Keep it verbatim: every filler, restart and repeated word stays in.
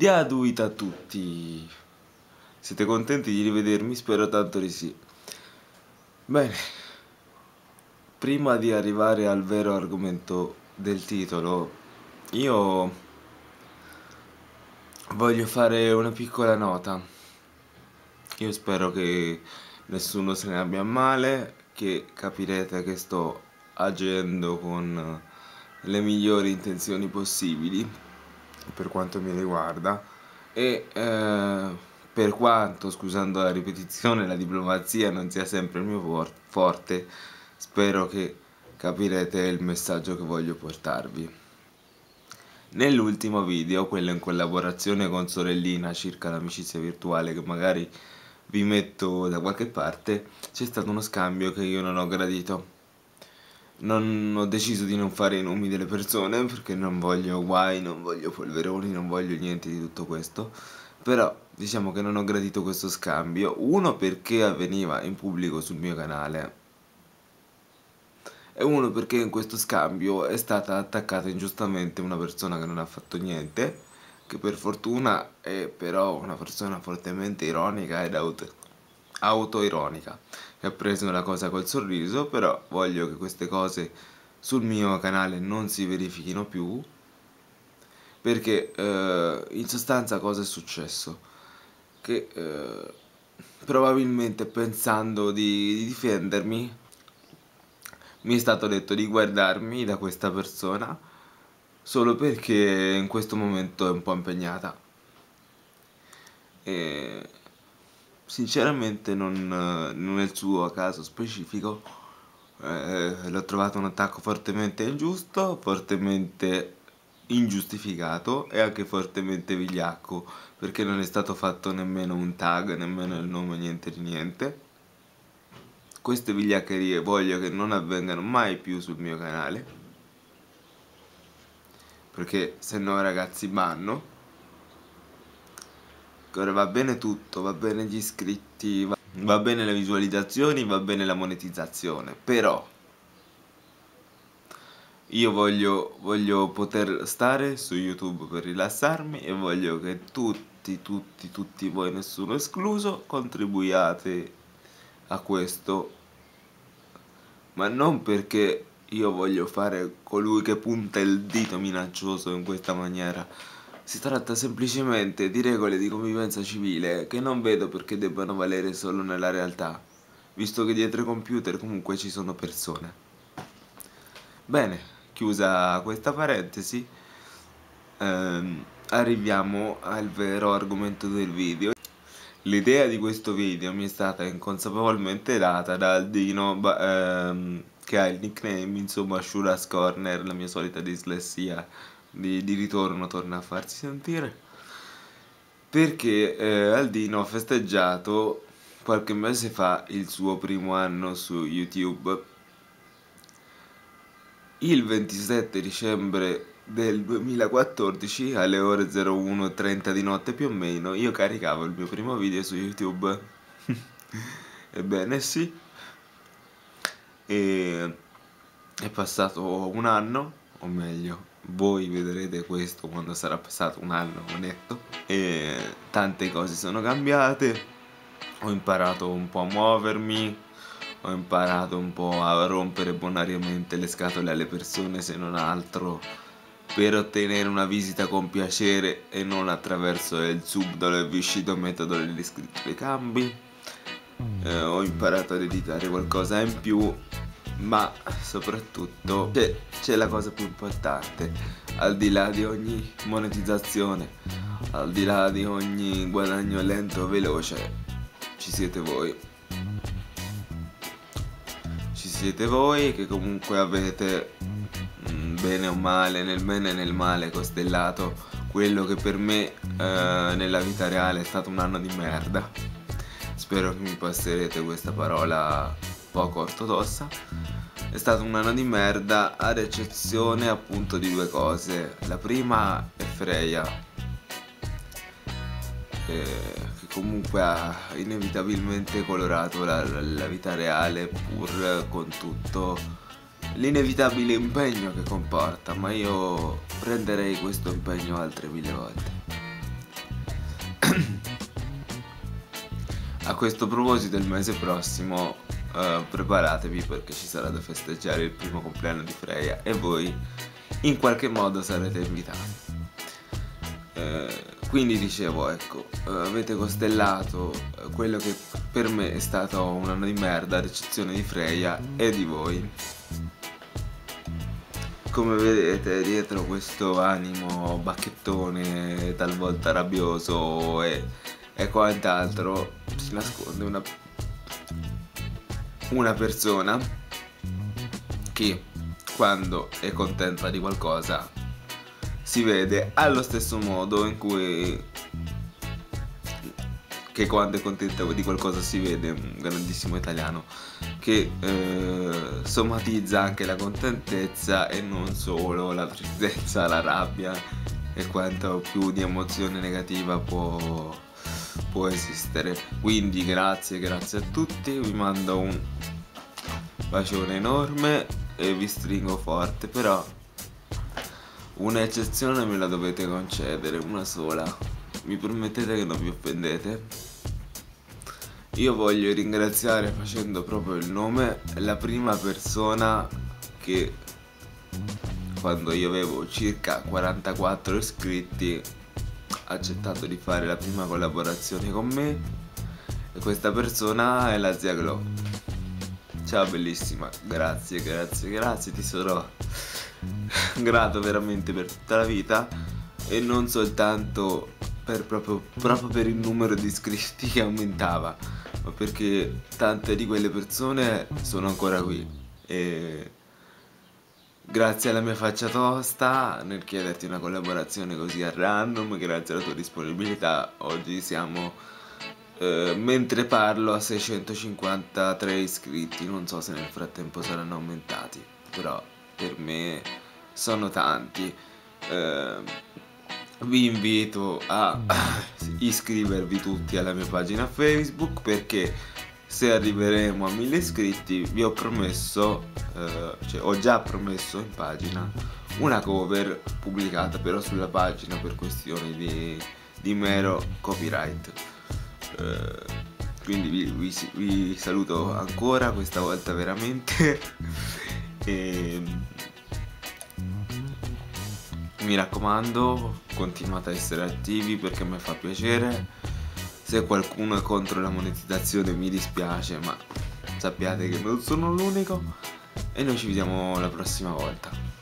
Diaduita a tutti! Siete contenti di rivedermi? Spero tanto di sì. Bene, prima di arrivare al vero argomento del titolo, io voglio fare una piccola nota. Io spero che nessuno se ne abbia a male, che capirete che sto agendo con le migliori intenzioni possibili per quanto mi riguarda e eh, per quanto, scusando la ripetizione, la diplomazia non sia sempre il mio for- forte, spero che capirete il messaggio che voglio portarvi. Nell'ultimo video, quello in collaborazione con Sorellina circa l'amicizia virtuale, che magari vi metto da qualche parte, c'è stato uno scambio che io non ho gradito. Non ho deciso di non fare i nomi delle persone perché non voglio guai, non voglio polveroni, non voglio niente di tutto questo. Però diciamo che non ho gradito questo scambio. Uno, perché avveniva in pubblico sul mio canale, e uno perché in questo scambio è stata attaccata ingiustamente una persona che non ha fatto niente, che per fortuna è però una persona fortemente ironica ed auto autoironica, che ha preso la cosa col sorriso. Però voglio che queste cose sul mio canale non si verifichino più, perché eh, in sostanza cosa è successo? Che eh, probabilmente, pensando di, di difendermi, mi è stato detto di guardarmi da questa persona solo perché in questo momento è un po' impegnata. E sinceramente non, non è il suo caso specifico, eh, l'ho trovato un attacco fortemente ingiusto, fortemente ingiustificato e anche fortemente vigliacco, perché non è stato fatto nemmeno un tag, nemmeno il nome, niente di niente. Queste vigliaccherie voglio che non avvengano mai più sul mio canale, perché se no, ragazzi, banno. Ora va bene tutto, va bene gli iscritti, va, va bene le visualizzazioni, va bene la monetizzazione, però io voglio, voglio poter stare su YouTube per rilassarmi e voglio che tutti, tutti, tutti voi, nessuno escluso, contribuiate a questo, ma non perché io voglio fare colui che punta il dito minaccioso in questa maniera. Si tratta semplicemente di regole di convivenza civile che non vedo perché debbano valere solo nella realtà, visto che dietro i computer comunque ci sono persone. Bene, chiusa questa parentesi, ehm, arriviamo al vero argomento del video. L'idea di questo video mi è stata inconsapevolmente data dal Dino, ehm, che ha il nickname, insomma, Shura's Corner, la mia solita dislessia di, di ritorno torna a farsi sentire, perché eh, Aldino ha festeggiato qualche mese fa il suo primo anno su YouTube. Il ventisette dicembre del duemilaquattordici, alle ore zero uno e trenta di notte più o meno, io caricavo il mio primo video su YouTube. Ebbene sì, e è passato un anno, o meglio, voi vedrete questo quando sarà passato un anno netto, e tante cose sono cambiate. Ho imparato un po' a muovermi, ho imparato un po' a rompere bonariamente le scatole alle persone, se non altro per ottenere una visita con piacere e non attraverso il subdolo e viscido metodo degli iscritti ai cambi. Eh, ho imparato ad editare qualcosa in più, ma soprattutto c'è la cosa più importante: al di là di ogni monetizzazione, al di là di ogni guadagno lento o veloce, ci siete voi. Ci siete voi che comunque avete, mh, bene o male, nel bene e nel male, costellato quello che per me eh, nella vita reale è stato un anno di merda. Spero che mi passerete questa parola poco ortodossa. È stato un anno di merda, ad eccezione appunto di due cose. La prima è Freya, che comunque ha inevitabilmente colorato la, la vita reale, pur con tutto l'inevitabile impegno che comporta, ma io prenderei questo impegno altre mille volte. A questo proposito il mese prossimo uh, preparatevi, perché ci sarà da festeggiare il primo compleanno di Freya e voi in qualche modo sarete invitati. Uh, quindi dicevo, ecco, uh, avete costellato uh, quello che per me è stato un anno di merda, a eccezione di Freya e di voi. Come vedete, dietro questo animo bacchettone, talvolta rabbioso e, e quant'altro, si nasconde una, una persona che, quando è contenta di qualcosa, si vede allo stesso modo in cui che quando è contenta di qualcosa si vede, un grandissimo italiano che eh, somatizza anche la contentezza e non solo la tristezza, la rabbia e quanto più di emozione negativa può, può esistere. Quindi grazie, grazie a tutti, vi mando un bacione enorme e vi stringo forte, però un'eccezione me la dovete concedere, una sola. Mi promettete che non vi offendete? Io voglio ringraziare, facendo proprio il nome, la prima persona che, quando io avevo circa quarantaquattro iscritti, ha accettato di fare la prima collaborazione con me, e questa persona è la zia Glo. Ciao bellissima, grazie, grazie, grazie, ti sarò grato veramente per tutta la vita, e non soltanto per proprio, proprio per il numero di iscritti che aumentava, ma perché tante di quelle persone sono ancora qui e grazie alla mia faccia tosta nel chiederti una collaborazione così a random, grazie alla tua disponibilità, oggi siamo, eh, mentre parlo, a seicentocinquantatré iscritti. Non so se nel frattempo saranno aumentati, però per me sono tanti. eh, Vi invito a iscrivervi tutti alla mia pagina Facebook, perché se arriveremo a mille iscritti vi ho promesso, eh, cioè ho già promesso in pagina una cover pubblicata però sulla pagina per questioni di, di mero copyright. Eh, quindi vi, vi, vi saluto ancora, questa volta veramente. e, Mi raccomando, continuate a essere attivi perché mi fa piacere. Se qualcuno è contro la monetizzazione mi dispiace, ma sappiate che non sono l'unico, e noi ci vediamo la prossima volta.